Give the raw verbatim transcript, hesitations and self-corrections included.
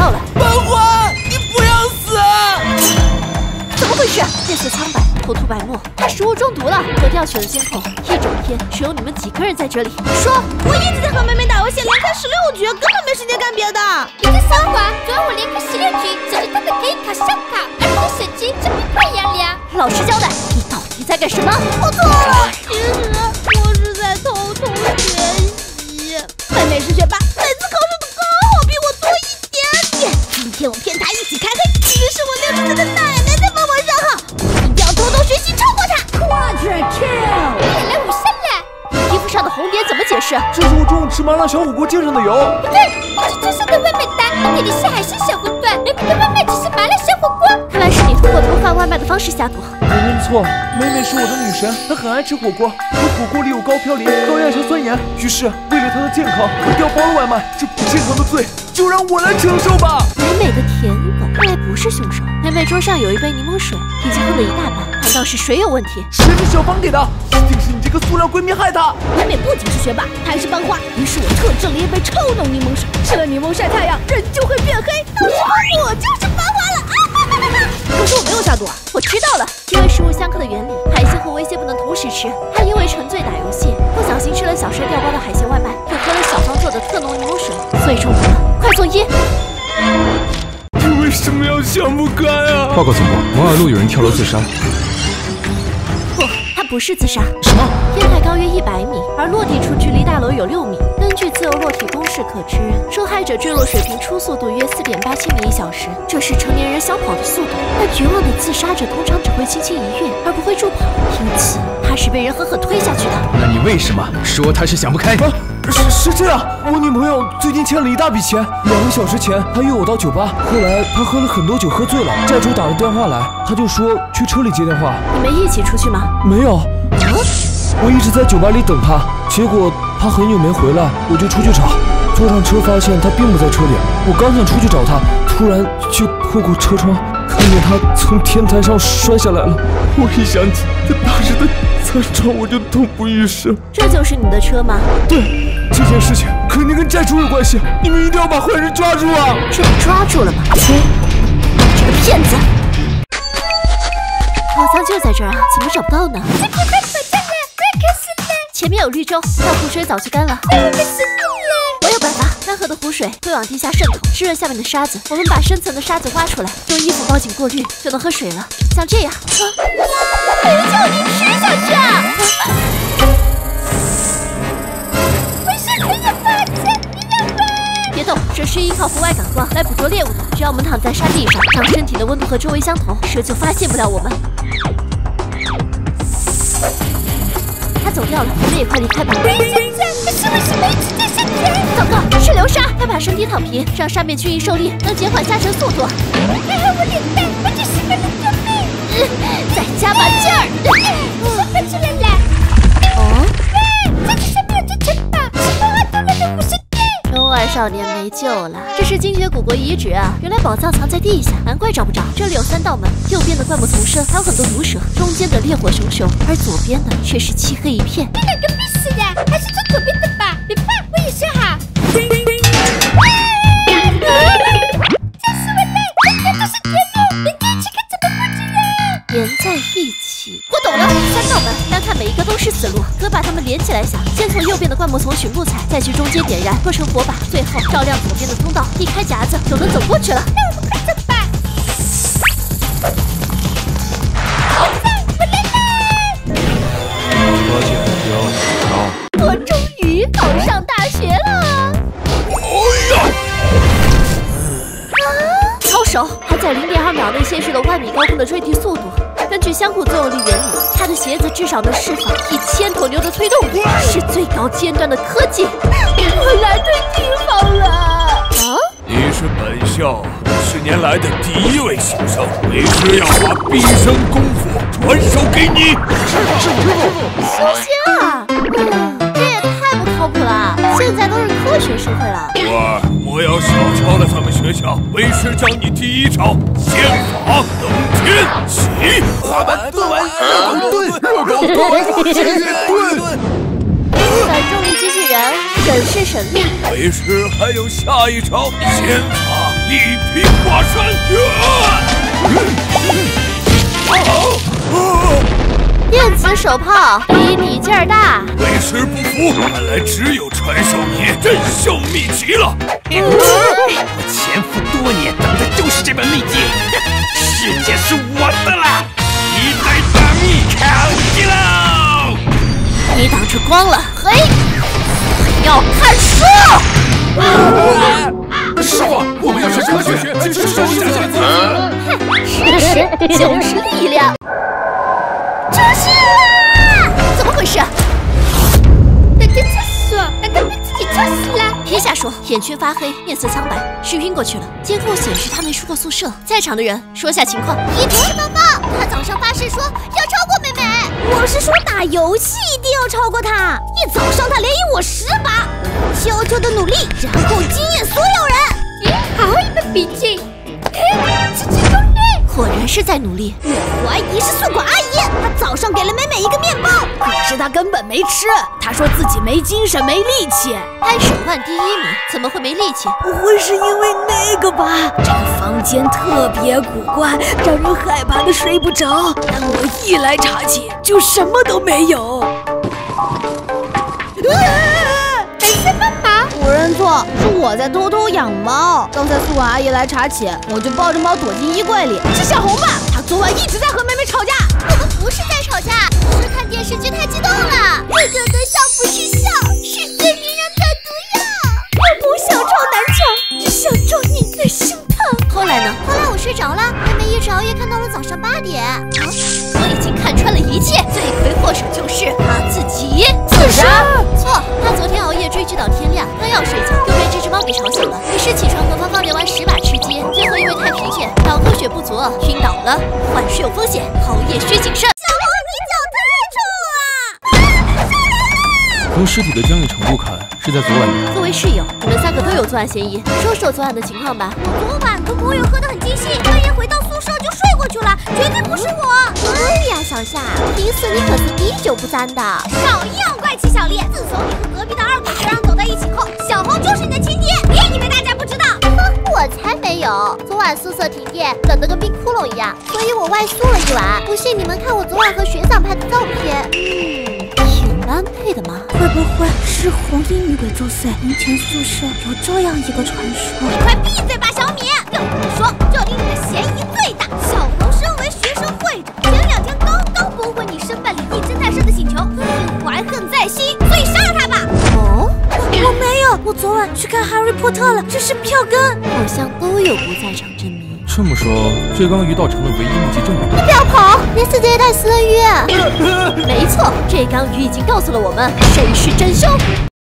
到了。 本华，你不要死！ 怎么回事？面色苍白，口吐白沫，他食物中毒了。我调取了监控，一整天只有你们几个人在这里。说， 我一直在和妹妹打游戏，连开十六局，根本没时间干别的。 你在撒谎！昨晚我连开十六局，手机根本可以考上考，而你的手机真漂亮亮。 老实交代，你到底在干什么？ 我错了，其实我是在偷偷学习。妹妹是学霸，每次考试都刚好比我多一点点。今天我骗她一起开黑，其实是我六十岁的奶奶在帮我上号。一定要偷偷学习超过她。 Quadra kill！ 你也来武山了？ 衣服上的红点怎么解释？ 这是我中午吃麻辣小火锅溅上的油。 不对，那是桌上的外卖单，你点的是海鲜小馄饨，人民的外卖只是麻辣小火锅。 看来是你通过偷换外卖的方式下毒。 我认错，美美是我的女神，她很爱吃火锅，可火锅里有高嘌呤、高亚硝酸盐，于是为了她的健康，我调包了外卖，这不健康的罪就让我来承受吧。 美美的舔狗，看来不是凶手。美美桌上有一杯柠檬水，已经喝了一大半，难道是水有问题？ 水是小芳给的，一定是你这个塑料闺蜜害她。 妹妹不仅是学霸，她还是班花，于是我特制了一杯超浓柠檬水，吃了柠檬晒太阳，人就会变黑。到时候我就是班花了啊！可是我没有下毒啊！ 我知道了，因为食物相克的原理，海鲜和微蟹不能同时吃。他因为沉醉打游戏，不小心吃了小帅调包的海鲜外卖，又喝了小芳做的特浓柠檬水，所以中毒了。快送医！ 你为什么要想不开啊？ 报告总部，摩尔路有人跳楼自杀。 不，他不是自杀。 什么？ 天台高约一百米，而落地处距离大楼有六米。根据自由落体公式可知，受害者坠落水平初速度约四点八千米一小时，这是成年人小跑的速度。但绝望的自杀者通常只会轻轻一跃，而不会助跑，因此他是被人狠狠推下去的。 那你为什么说他是想不开？ 啊，是是这样，我女朋友最近欠了一大笔钱，两个小时前她约我到酒吧，后来她喝了很多酒，喝醉了，债主打了电话来，她就说去车里接电话。 你们一起出去吗？ 没有。啊？我一直在酒吧里等她，结果她很久没回来，我就出去找。坐上车发现她并不在车里，我刚想出去找她，突然就透过车窗看见她从天台上摔下来了。我一想起她当时的惨状，我就痛不欲生。 这就是你的车吗？ 对，这件事情肯定跟债主有关系，你们一定要把坏人抓住啊！ 这不抓住了吗？嘿，这个骗子！宝藏就在这儿啊，怎么找不到呢？ 快快快跑进来，我要渴死了！ 前面有绿洲，但湖水早就干了。 我们死定了！ 我有办法，干涸的湖水会往地下渗透，湿润下面的沙子。我们把深层的沙子挖出来，用衣服包紧过滤，就能喝水了。像这样。啊！ 我要叫你吃下去啊！不是，你要发财，你要飞！ 别动，这是依靠红外感光来捕捉猎物的。只要我们躺在沙地上，让身体的温度和周围相同，蛇就发现不了我们。他走掉了，我们也快离开吧。 现在，可是为什么一直在现在？ 糟糕，是流沙！快把身体躺平，让上面均匀受力，能减缓下沉速度。 还好我脸蛋，我只是为了救命。 嗯，再加把劲儿！ 我喷出来了！ 哦， 喂，这只是没有这城堡，是破坏多了的五十殿。 中二少年没救了，这是精绝古国遗址啊！原来宝藏藏在地下，难怪找不着。这里有三道门，右边的灌木丛生，还有很多毒蛇；中间的烈火熊熊，而左边的却是漆黑一片。 你两个必死呀！还是从左边的吧？别怕，我也是哈。吓死我了！这边都是绝路，连在一起可怎么过去呀？ 连在一起，我懂了。三道门，单看每一个都是死路，可把它们连起来想。先从右边的灌木丛寻木材，再去中间点燃，做成火把，最后照亮左边的通道，一开夹子就能走过去了。 那我们快走吧。 多谢有好。 我终于考上大学了！ 哎呀！ 啊，超手，还在零点二秒内现出了万米高空的坠地速度。根据相互作用力原理，他的鞋子至少能释放一千头牛的推动力，是最高尖端的科技。我来对地方了。啊？ 你是本校十年来的第一位新生，为师要把毕生功夫传授给你。 师傅，师傅，师傅！ 修仙啊！嗯，这也太不靠谱了。现在都是科学社会了。 徒儿，莫要小瞧了咱们学校，为师教你第一招仙法登天起。 滑板炖完热狗炖，热狗炖完日月炖。 反重力机器人，审视神力。 为师还有下一招仙法一匹华山。 电磁手炮比你劲儿大， 为师不服，看来只有传授你镇秀秘籍了。 我潜伏多年，等的就是这本秘籍。世界是我的了，一代大秘靠近喽！ 你挡住光了，嘿，要看书。 师傅，我们要是科学，请收一下架子。 事实就是力量。出事啦！怎么回事？ 他在厕所，难道被自己呛死了？ 别瞎说！眼圈发黑，面色苍白，是晕过去了。监控显示他没出过宿舍。在场的人说下情况。 一定是宝宝，他早上发誓说要超过妹妹。我是说打游戏一定要超过他。一早上他连赢我十把，悄悄的努力，然后惊艳所有人。 咦，好一本笔记。嘿，自己功力。 果然是在努力。 我怀疑是宿管阿姨，她早上给了美美一个面包，可是她根本没吃。她说自己没精神、没力气。 拍手腕第一名，怎么会没力气？ 不会是因为那个吧？这个房间特别古怪，让人害怕的睡不着。但我一来查寝，就什么都没有。 感谢妈妈。 我认错，是我在偷偷养猫。刚才宿管阿姨来查寝，我就抱着猫躲进衣柜里。是小红吧？她昨晚一直在和妹妹吵架。 我们不是在吵架，只是看电视剧太激动了。这个的笑不是笑，是对别人的毒药。 我不想撞南墙，只想撞你的胸膛。 后来呢？ 后来我睡着了，妹妹一直熬夜看到了早上八点。啊， 我已经看穿了一切，罪魁祸首就是他自己自杀。错，他昨天熬夜追剧到天亮，刚要睡觉又被这只猫给吵醒了，于是起床和芳芳连玩十把吃鸡，最后因为太疲倦，脑供血不足，晕倒了。换睡有风险，熬夜需谨慎。 从尸体的僵硬程度看，是在昨晚的。 作为室友，你们三个都有作案嫌疑，说说昨晚的情况吧。 我昨晚跟朋友喝得很尽兴，半夜回到宿舍就睡过去了，绝对不是我。 对呀，小夏，平时你可是滴酒不沾的。 少硬怪气小丽，自从你和隔壁的二狗学长走在一起后，小红就是你的亲爹，别以为大家不知道。 我才没有！昨晚宿舍停电，冷得跟冰窟窿一样，所以我外宿了一晚。不信你们看我昨晚和学长拍的照片。 嗯，挺般配的嘛。 会不会是红衣女鬼作祟？从前宿舍有这样一个传说。你快闭嘴吧，小米！要跟你说，这里你的嫌疑最大。小红身为学生会长，前两天刚刚驳回你申办灵异侦探社的请求，你怀恨在心，所以杀了他吧。 哦， 我没有，我昨晚去看哈利波特了，这是票根。 好像都有不在场证明。 这么说，这缸鱼倒成了唯一目击证人。 不要跑，你死的也太私人约。 没错，这缸鱼已经告诉了我们谁是真凶。